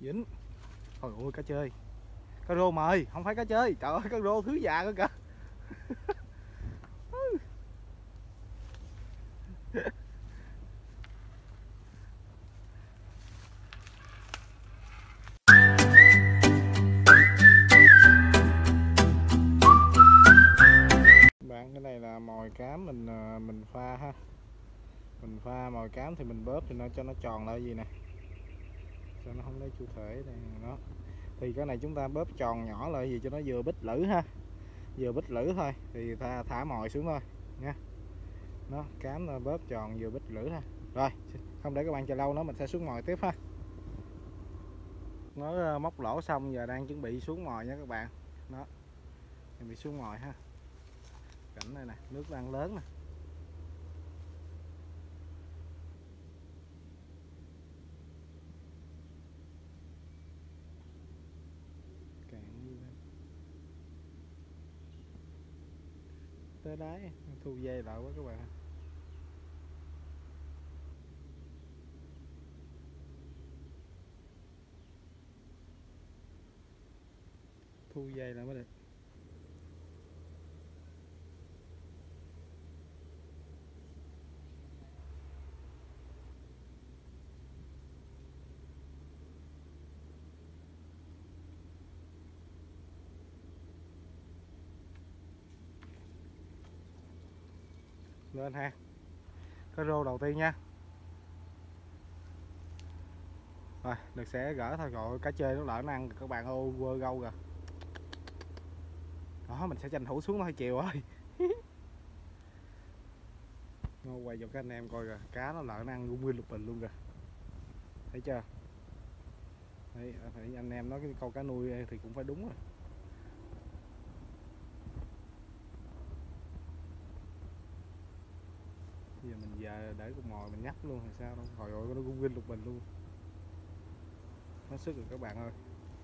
dính. Ôi ôi, cá chơi, cá rô mời, không phải cá chơi. Trời ơi, cá rô thứ già cơ kìa. Bạn, cái này là mồi cám mình pha ha. Mình pha mồi cám thì mình bóp thì cho nó tròn lại gì nè, cho nó không lấy chủ thể này đó. Thì cái này chúng ta bóp tròn nhỏ lại gì cho nó vừa bít lử ha, vừa bít lử thôi thì thả mồi xuống thôi nha. Nó cám nó bóp tròn vừa bít lử ha. Rồi không để các bạn chờ lâu nữa, mình sẽ xuống mồi tiếp ha. Nó móc lỗ xong giờ đang chuẩn bị xuống mồi nha các bạn. Đó, chuẩn bị xuống mồi ha. Cảnh này nè, nước đang lớn nè. Tới đáy thu dây lại quá các bạn. Thu dây lại mới được. Lên ha, cá rô đầu tiên nha. Rồi được sẽ gỡ thôi. Rồi cá chơi nó lỡ nó ăn các bạn, ô quơ gâu kìa. Đó, mình sẽ tranh thủ xuống nó hơi chiều ơi. Ngô quay cho các anh em coi kìa, cá nó lỡ nó ăn nguyên lục bình luôn kìa, thấy chưa. Đấy, phải anh em nói cái câu cá nuôi thì cũng phải đúng rồi. Bây giờ mình để con mồi mình nhắc luôn thì sao đâu. Hồi ơi, nó cũng nguyên lục bình luôn, nó sức rồi các bạn ơi.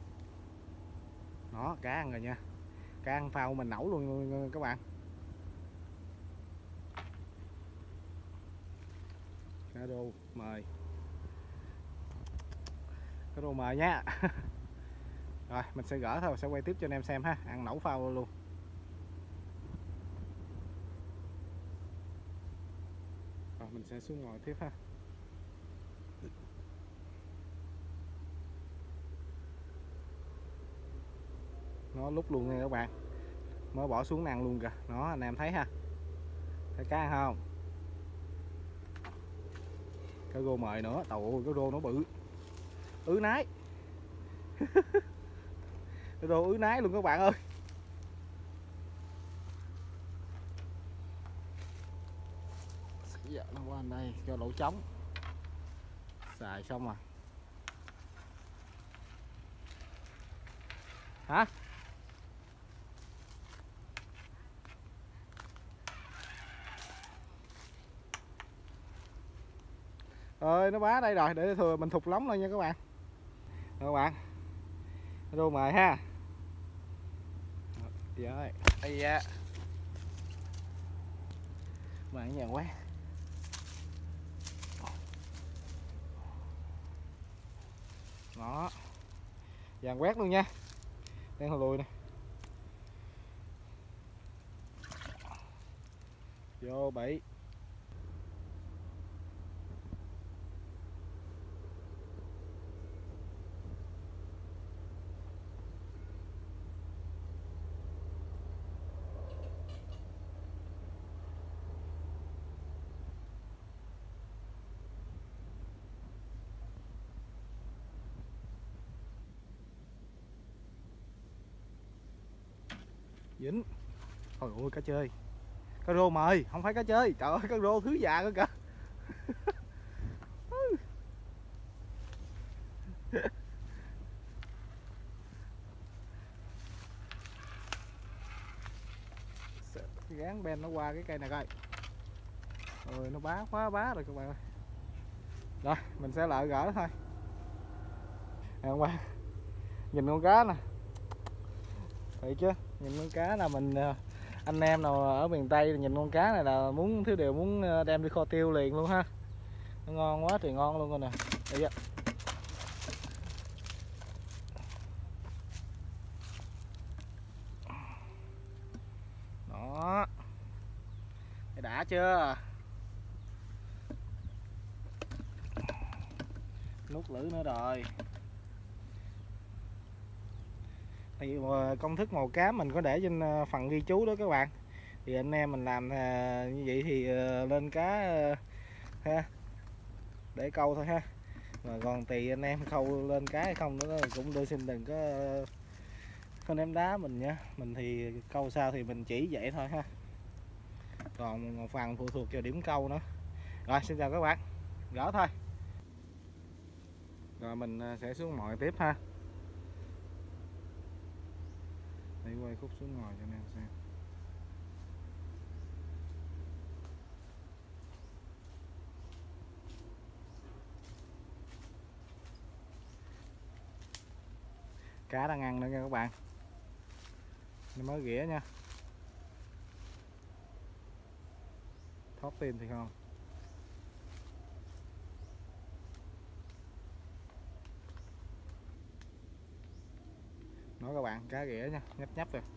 Đó, cá ăn rồi nha, cá ăn phao mình nấu luôn các bạn. Cá rô mời, cá rô mời nhá. Rồi mình sẽ gỡ thôi, sẽ quay tiếp cho anh em xem ha, ăn nấu phao luôn. Rồi mình sẽ xuống ngồi tiếp ha. Nó lúc luôn nha các bạn, mới bỏ xuống ăn luôn kìa. Nó anh em thấy ha, thấy cá ăn không? Cá rô mời nữa, tàu cá rô nó bự ứ nái. Cá rô ứ nái luôn các bạn ơi. Dạ, nó qua đây cho lỗ trống xài xong rồi hả. Rồi nó bá đây rồi, để thừa mình thụt lóng lên nha các bạn. Rồi các bạn, rô mời ha. Rồi đây da bạn nhà quét đó, vàng quét luôn nha, đang hồi lùi nè. Vô bẫy. Dính. Ôi ôi, cá chơi, cá rô mời, không phải cá chơi. Trời ơi, cá rô thứ già cơ kìa. Gán ben nó qua cái cây này coi. Rồi nó bá quá bá rồi các bạn ơi. Rồi mình sẽ lại gỡ thôi. Hôm qua nhìn con cá nè, thấy chứ, nhìn con cá là mình anh em nào ở miền Tây nhìn con cá này là muốn thứ điều muốn đem đi kho tiêu liền luôn ha. Nó ngon quá thì ngon luôn rồi nè. Đây chưa? Nuốt lưỡi nữa rồi. Thì công thức màu cám mình có để trên phần ghi chú đó các bạn. Thì anh em mình làm như vậy thì lên cá ha, để câu thôi ha. Mà còn tùy anh em câu lên cá hay không nữa cũng xin đừng có ném đá mình nha. Mình thì câu sao thì mình chỉ vậy thôi ha. Còn một phần phụ thuộc vào điểm câu nữa. Rồi xin chào các bạn. Gỡ thôi. Rồi mình sẽ xuống mồi tiếp ha. Để quay khúc xuống ngồi cho anh em xem. Cá đang ăn nữa nha các bạn. Nó mới ghĩa nha. Thoát tim thì không. Nói các bạn, cá ghĩa nha, nhấp nhấp rồi.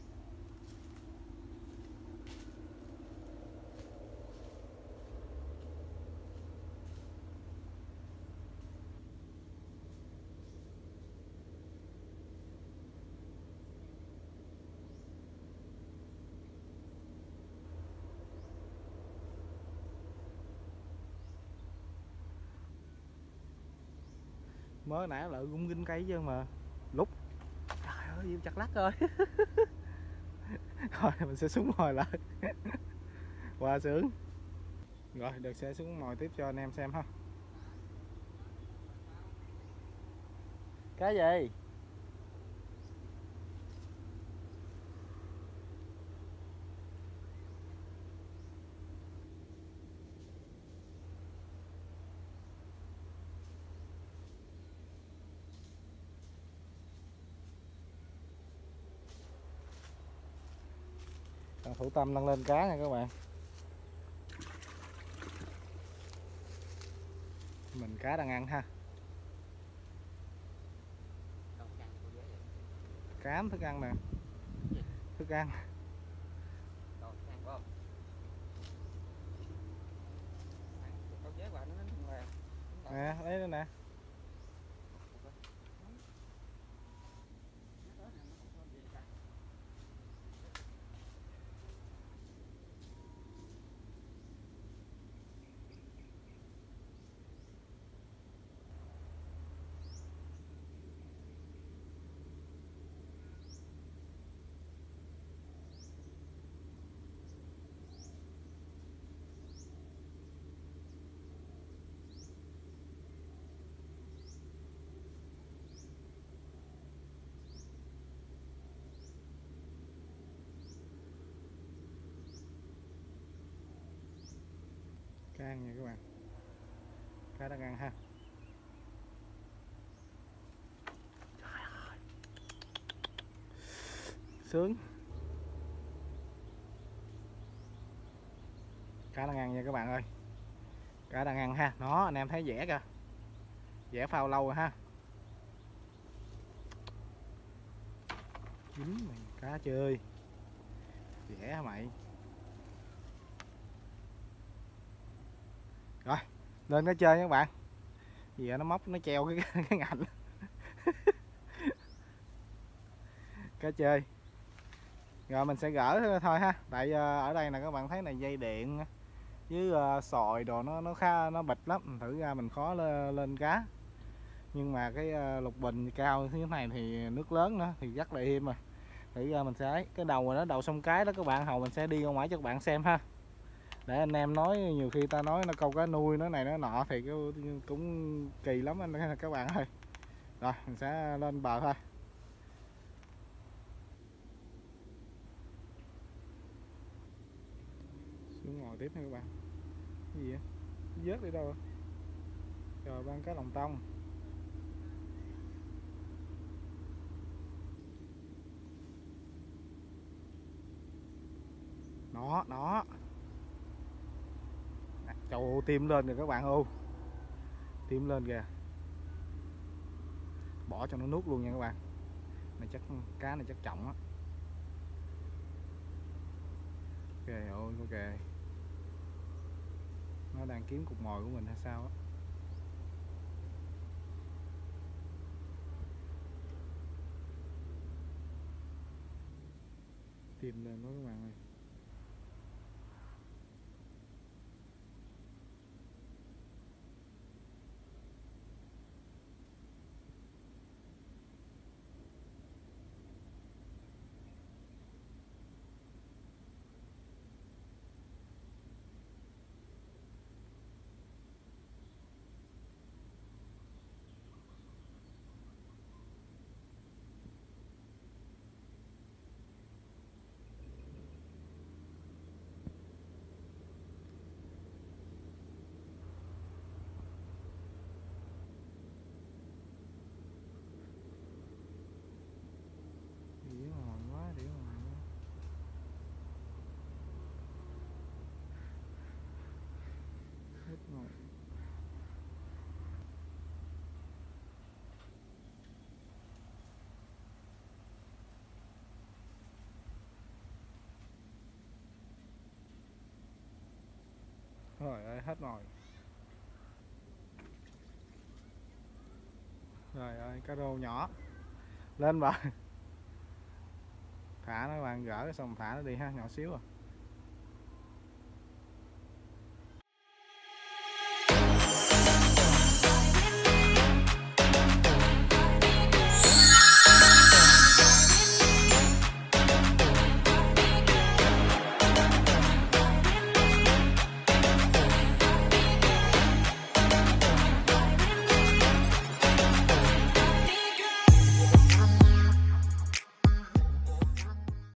Mới nãy lợi cũng ginh cây chứ mà lúc trời ơi chặt lắc rồi. Rồi mình sẽ xuống mồi lại. Qua sướng. Rồi được sẽ xuống mồi tiếp cho anh em xem ha. Cá gì? Thủ tâm nâng lên cá nha các bạn. Mình cá đang ăn ha. Cám thức ăn nè. Thức ăn. Nè, lấy nữa nè. Cá ăn nha các bạn. Cá đang ăn ha. Sướng. Cá đang ăn nha các bạn ơi. Cá đang ăn ha. Đó anh em thấy vẽ kìa. Vẽ phao lâu rồi ha. Dính mày cá chơi. Vẽ hả mày. Rồi lên cá chơi nha các bạn. Vì nó móc nó treo cái ngạnh. Cá chơi. Rồi mình sẽ gỡ thôi ha. Tại ở đây là các bạn thấy này dây điện với sòi đồ nó khá nó bịch lắm, thử ra mình khó lên cá. Nhưng mà cái lục bình cao như thế này thì nước lớn nữa thì rất là im. Rồi thử ra mình sẽ ấy. Cái đầu rồi đó, đầu sông cái đó các bạn, hầu mình sẽ đi ra ngoài cho các bạn xem ha, để anh em nói nhiều khi ta nói nó câu cá nuôi nó này nó nọ thì cũng kỳ lắm anh các bạn ơi. Rồi mình sẽ lên bờ thôi. Xuống ngồi tiếp nha các bạn. Cái gì vậy? Vớt đi đâu rồi? Trời, ban cá lòng tông. Nó trời ơi, tim lên rồi các bạn ơi, tim lên kìa. Bỏ cho nó nuốt luôn nha các bạn. Này chắc cá này chắc trọng á. Ok ơi ok. đang kiếm cục mồi của mình hay sao á. Tìm lên đó các bạn ơi. Đĩa mồi quá, đĩa mồi quá. Hết mồi. Rồi ơi, hết mồi. Rồi ơi, cá rô nhỏ. Lên bà. Thả nó bạn, gỡ xong thả nó đi ha, nhỏ xíu à.